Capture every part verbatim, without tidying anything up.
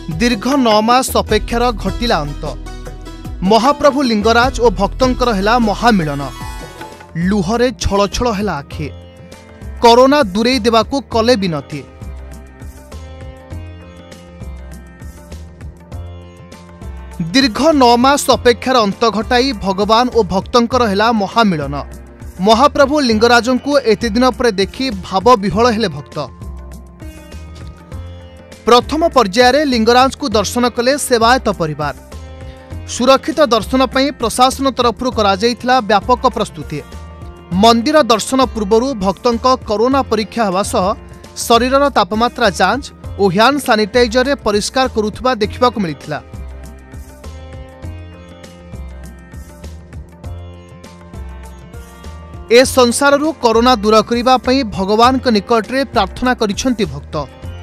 दीर्घ नौ मास अपेक्षार घटिला अंत। महाप्रभु लिंगराज और भक्तंकर हेला महामिलन। लुहरे छल छल हेला आखि। कोरोना दूरेई देवाकू कले बिनती। दीर्घ नौ मास अपेक्षार अंत घटाई भगवान और भक्तंकर हेला महामिलन। महाप्रभु लिंगराजों को एते दिन पर देखि भाव विहल हेले भक्त। प्रथम पर्यायर लिंगराज को दर्शन कले सेवायत परिवार। सुरक्षित दर्शन पर प्रशासन तरफ करा जायथिला व्यापक प्रस्तुति। मंदिर दर्शन पूर्व भक्तों कोरोना परीक्षा होगा सह शरीर तापमात्रा जांच और हैंड सानिटाइजर रे परिष्कार करुवा देखा मिलता। ए संसार कोरोना दूर करने भगवान के निकट रे प्रार्थना करिसेंती भक्त।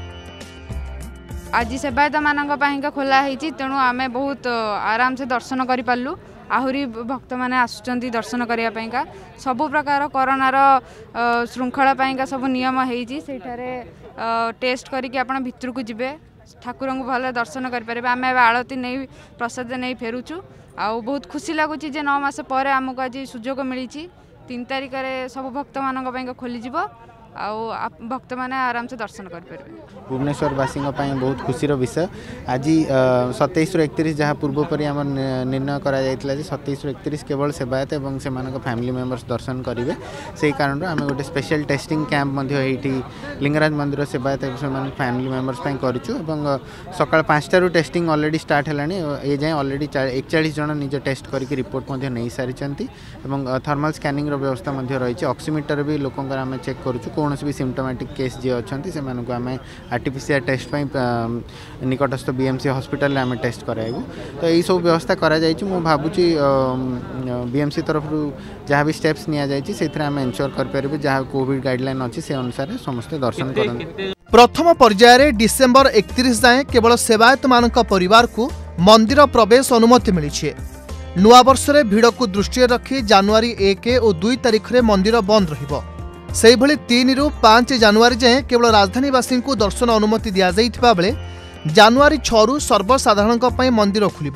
आज सेवायत मानक खोला होती तेणु आम बहुत आराम से दर्शन कर पार्लु। आहरी भक्त मैंने आसुचंती दर्शन करने सबु प्रकार कोरोनार श्रृंखला पाइका सब नियम होती टेस्ट करके आप भितर को जीवे ठाकुर को भले दर्शन करें। आम आलती नहीं प्रसाद नहीं फेरुचु आ बहुत खुशी लगुच नौ मास पर आमको आज सुजोग मिली। तीन तारिख में सब भक्त मान खोली आ भक्त मैंने आराम से दर्शन करें। भुवनेश्वरवासी बहुत खुशीर विषय आज सतैश रु एकतीस जहाँ पूर्वपरी आम निर्णय कर सतैश रु एकतीस केवल सेवायत और से फैमिली मेंबर्स दर्शन करेंगे। से कारण आम गोटे स्पेशल टेस्टिंग कैंप ये लिंगराज मंदिर सेवायत फैमिली मेंबर्स करूँ। सकाल पाँचटा रू टेस्टिंग ऑलरेडी स्टार्ट है। जाए ऑलरेडी एकचालीस जन निज टेस्ट करके रिपोर्ट नहीं सारी थर्मल स्कैनिंग व्यवस्था रही। ऑक्सीमीटर भी लोक आम चेक करूँ। कौन भी सिम्टोमेटिक केस जी अच्छा से आम आरटीपीसीआर टेस्ट निकटस्थ बीएमसी हॉस्पिटल आम टेस्ट कराइबू। तो यही सब व्यवस्था करा मु भावुची बीएमसी तरफ जहाँ भी स्टेप्स नि आम एनश्योर कर जहाँ कोविड गाइडलाइन अच्छी से अनुसार समस्त दर्शन कर। प्रथम पर्यायर डिसेम्बर एकतीस जाए केवल सेवायत मानक परिवार को मंदिर प्रवेश अनुमति मिली। नुआ वर्ष रे भिड़ को दृष्टि रखी जनवरी एक और दुई तारिख में मंदिर बंद रहिबो। से भली तीन रु पांच जनवरी जाए केवल राजधानीवासी को दर्शन अनुमति दि जाइथिबा बेले जनवरी छह रु सर्वसाधारण मंदिर खुलिब।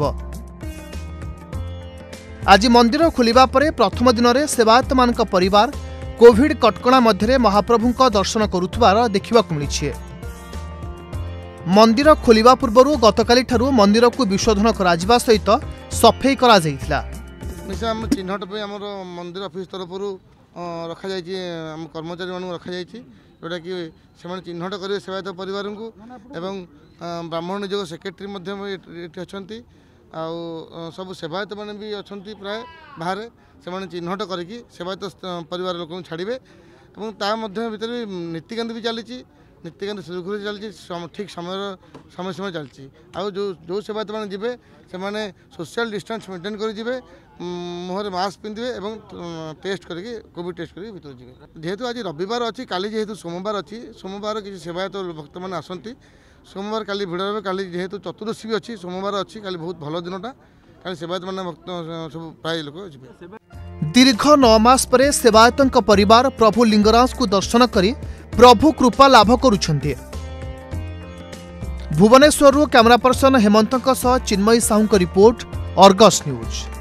आज मंदिर खुलिबा परे प्रथम दिन में सेवायत मानक परिवार कोविड कटकणा मध्य महाप्रभु दर्शन करुथबार देखा मिली। मंदिर खोलिबा पूर्व गतकाली ठारू मंदिर को विशोधन करा जिबा सहित सफेई करा जाइथिला। निश्चय चिन्हट पे हमर मंदिर ऑफिस तरफ रखा जाइए आम कर्मचारी मान रखा जाइए जोटा कि से चिन्हट करेंगे सेवायत परिवार को एवं ब्राह्मण निजोग सेक्रेटरी अच्छा सब सेवायत मैंने भी अच्छा प्राय बाहर से चिन्हट करके सेवायत परिवार लोक छाड़े भर भी नीतिकांत भी चली नीतिकांत सुरखुरी चलती ठीक समय समय समय चलती आउ जो जो सेवायत मैंने जी से सोशल डिस्टेंस मेंटेन कर मुहर मास्क पिंधे और टेस्ट करके कोविड टेस्ट करके भीतर जी। जेहेतु आज रविवार अच्छी काली जेहेतु सोमवार अच्छी सोमवार किसी सेवायत भक्त मैंने आसती सोमवार काली भिड़ रहे काली जेहेतु चतुर्दशी भी अच्छी सोमवार अच्छी काली बहुत भल दिनटा काली सेवायत मैंने भक्त सब प्राय लोक जी। दीर्घ नौ मास पर सेवायतों परिवार प्रभु लिंगराज को दर्शन करी प्रभु कृपा लाभ करुछन्ते। Bhubaneswar camera person Hemant Chinmayi Sahu report Argus news.